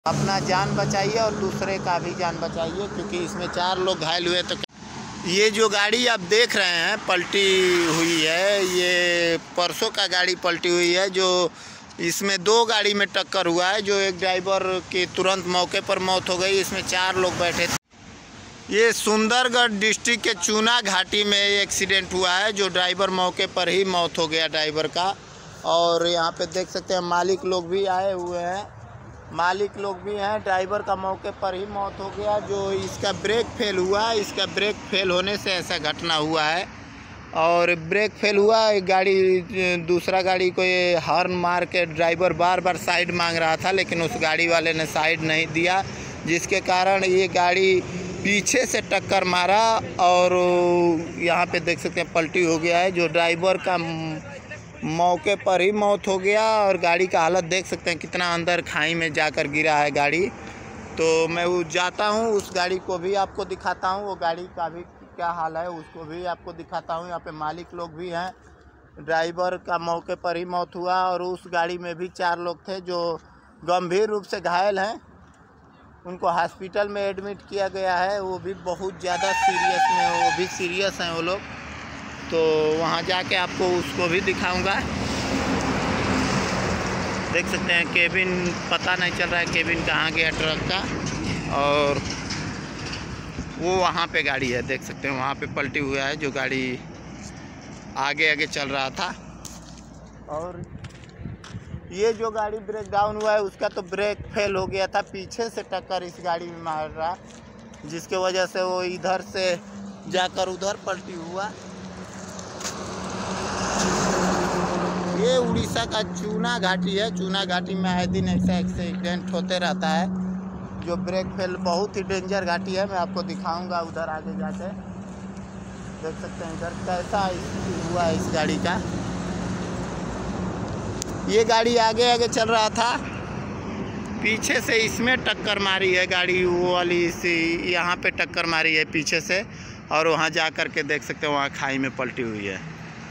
अपना जान बचाइए और दूसरे का भी जान बचाइए, क्योंकि इसमें 4 लोग घायल हुए। तो ये जो गाड़ी आप देख रहे हैं पलटी हुई है, ये परसों का गाड़ी पलटी हुई है। जो इसमें 2 गाड़ी में टक्कर हुआ है, जो एक ड्राइवर की तुरंत मौके पर मौत हो गई। इसमें 4 लोग बैठे थे। ये सुंदरगढ़ डिस्ट्रिक्ट के चूना घाटी में एक्सीडेंट हुआ है, जो ड्राइवर मौके पर ही मौत हो गया ड्राइवर का। और यहाँ पे देख सकते हैं मालिक लोग भी आए हुए हैं, मालिक लोग भी हैं। ड्राइवर का मौके पर ही मौत हो गया। जो इसका ब्रेक फेल हुआ, इसका ब्रेक फेल होने से ऐसा घटना हुआ है। और ब्रेक फेल हुआ, गाड़ी दूसरा गाड़ी को ये हॉर्न मार के ड्राइवर बार बार साइड मांग रहा था, लेकिन उस गाड़ी वाले ने साइड नहीं दिया, जिसके कारण ये गाड़ी पीछे से टक्कर मारा और यहाँ पे देख सकते हैं पलटी हो गया है। जो ड्राइवर का मौके पर ही मौत हो गया और गाड़ी का हालत देख सकते हैं कितना अंदर खाई में जाकर गिरा है गाड़ी। तो मैं जाता हूँ, उस गाड़ी को भी आपको दिखाता हूँ, वो गाड़ी का भी क्या हाल है उसको भी आपको दिखाता हूँ। यहाँ पे मालिक लोग भी हैं। ड्राइवर का मौके पर ही मौत हुआ और उस गाड़ी में भी 4 लोग थे जो गंभीर रूप से घायल हैं। उनको हॉस्पिटल में एडमिट किया गया है, वो भी बहुत ज़्यादा सीरियस में, वो भी सीरियस हैं वो लोग। तो वहाँ जाके आपको उसको भी दिखाऊंगा। देख सकते हैं केबिन, पता नहीं चल रहा है केबिन कहाँ गया ट्रक का। और वो वहाँ पे गाड़ी है, देख सकते हैं वहाँ पे पलटी हुआ है, जो गाड़ी आगे आगे चल रहा था। और ये जो गाड़ी ब्रेक डाउन हुआ है उसका तो ब्रेक फेल हो गया था, पीछे से टक्कर इस गाड़ी में मार रहा, जिसके वजह से वो इधर से जाकर उधर पलटी हुआ। ये उड़ीसा का चूना घाटी है। चूना घाटी में आए दिन ऐसा एक्सीडेंट होते रहता है। जो ब्रेक फेल बहुत ही डेंजर घाटी है, मैं आपको दिखाऊंगा उधर आगे जाके। देख सकते हैं इधर कैसा हुआ है इस गाड़ी का। ये गाड़ी आगे आगे चल रहा था, पीछे से इसमें टक्कर मारी है गाड़ी, वो वाली सी यहाँ पे टक्कर मारी है पीछे से। और वहाँ जा कर के देख सकते हैं वहाँ खाई में पलटी हुई है।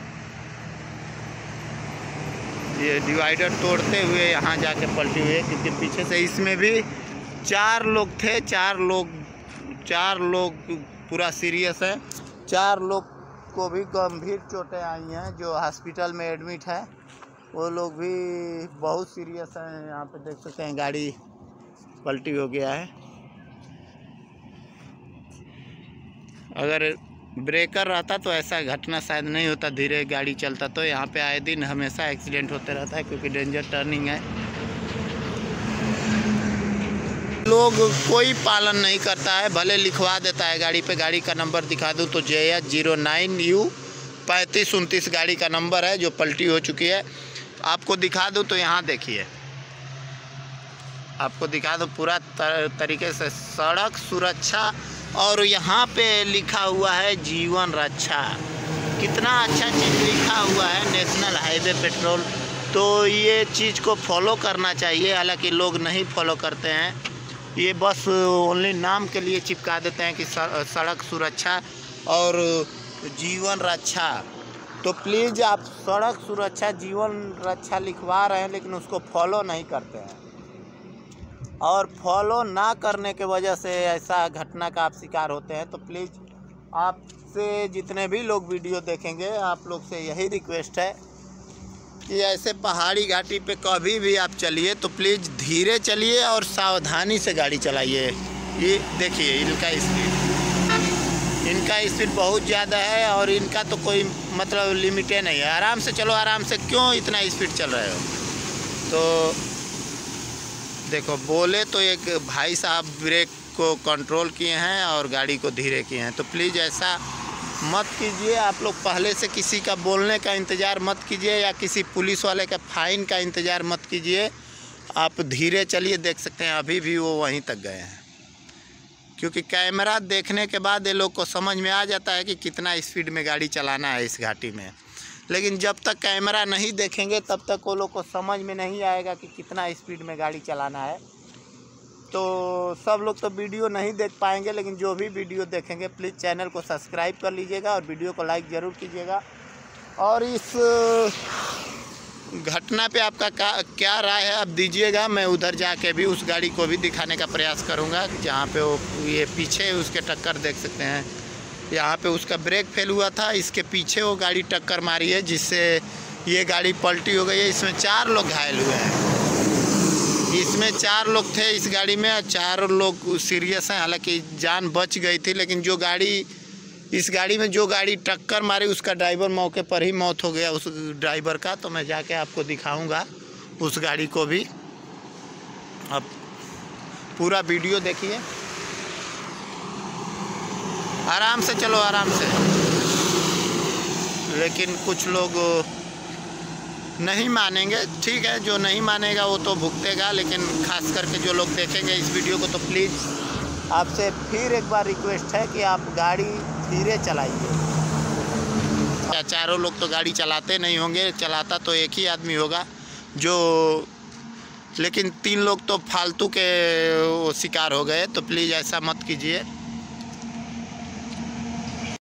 ये डिवाइडर तोड़ते हुए यहाँ जाके पलटी हुई है, क्योंकि पीछे से इसमें भी 4 लोग थे। 4 लोग पूरा सीरियस है। 4 लोग को भी गंभीर चोटें आई हैं, जो हॉस्पिटल में एडमिट है। वो लोग भी बहुत सीरियस हैं। यहाँ पे देख सकते हैं गाड़ी पलटी हो गया है। अगर ब्रेकर रहता तो ऐसा घटना शायद नहीं होता, धीरे गाड़ी चलता तो। यहाँ पे आए दिन हमेशा एक्सीडेंट होते रहता है, क्योंकि डेंजर टर्निंग है। लोग कोई पालन नहीं करता है, भले लिखवा देता है गाड़ी पे। गाड़ी का नंबर दिखा दूँ तो JH09U 3529 गाड़ी का नंबर है, जो पलटी हो चुकी है। आपको दिखा दूँ तो यहाँ देखिए, आपको दिखा दो पूरा तरीके से सड़क सुरक्षा, और यहाँ पे लिखा हुआ है जीवन रक्षा। कितना अच्छा चीज़ लिखा हुआ है, नेशनल हाईवे पेट्रोल। तो ये चीज़ को फॉलो करना चाहिए, हालांकि लोग नहीं फॉलो करते हैं। ये बस ओनली नाम के लिए चिपका देते हैं कि सड़क सुरक्षा और जीवन रक्षा। तो प्लीज़ आप सड़क सुरक्षा जीवन रक्षा लिखवा रहे हैं, लेकिन उसको फॉलो नहीं करते हैं। और फॉलो ना करने के वजह से ऐसा घटना का आप शिकार होते हैं। तो प्लीज़ आपसे जितने भी लोग वीडियो देखेंगे, आप लोग से यही रिक्वेस्ट है कि ऐसे पहाड़ी घाटी पे कभी भी आप चलिए तो प्लीज़ धीरे चलिए और सावधानी से गाड़ी चलाइए। ये देखिए इनका स्पीड बहुत ज़्यादा है, और इनका तो कोई मतलब लिमिटे नहीं है। आराम से चलो, आराम से, क्यों इतना स्पीड चल रहे हो। तो देखो, बोले तो एक भाई साहब ब्रेक को कंट्रोल किए हैं और गाड़ी को धीरे किए हैं। तो प्लीज़ ऐसा मत कीजिए। आप लोग पहले से किसी का बोलने का इंतज़ार मत कीजिए, या किसी पुलिस वाले का फ़ाइन का इंतज़ार मत कीजिए। आप धीरे चलिए। देख सकते हैं अभी भी वो वहीं तक गए हैं, क्योंकि कैमरा देखने के बाद ये लोग को समझ में आ जाता है कि कितना स्पीड में गाड़ी चलाना है इस घाटी में। लेकिन जब तक कैमरा नहीं देखेंगे तब तक वो लोग को समझ में नहीं आएगा कि कितना स्पीड में गाड़ी चलाना है। तो सब लोग तो वीडियो नहीं देख पाएंगे, लेकिन जो भी वीडियो देखेंगे प्लीज़ चैनल को सब्सक्राइब कर लीजिएगा और वीडियो को लाइक ज़रूर कीजिएगा। और इस घटना पे आपका क्या राय है, आप दीजिएगा। मैं उधर जाके भी उस गाड़ी को भी दिखाने का प्रयास करूंगा जहाँ पे वो ये पीछे उसके टक्कर देख सकते हैं। यहाँ पे उसका ब्रेक फेल हुआ था, इसके पीछे वो गाड़ी टक्कर मारी है जिससे ये गाड़ी पलटी हो गई है। इसमें 4 लोग घायल हुए हैं। इसमें 4 लोग थे इस गाड़ी में, 4 लोग सीरियस हैं। हालांकि जान बच गई थी, लेकिन इस गाड़ी में जो गाड़ी टक्कर मारी उसका ड्राइवर मौके पर ही मौत हो गया उस ड्राइवर का। तो मैं जाके आपको दिखाऊंगा उस गाड़ी को भी। अब पूरा वीडियो देखिए, आराम से चलो, आराम से। लेकिन कुछ लोग नहीं मानेंगे, ठीक है, जो नहीं मानेगा वो तो भुगतेगा। लेकिन खास करके जो लोग देखेंगे इस वीडियो को, तो प्लीज़ आपसे फिर एक बार रिक्वेस्ट है कि आप गाड़ी धीरे चलाइए। चारों लोग तो गाड़ी चलाते नहीं होंगे, चलाता तो एक ही आदमी होगा लेकिन 3 लोग तो फालतू के शिकार हो गए। तो प्लीज़ ऐसा मत कीजिए।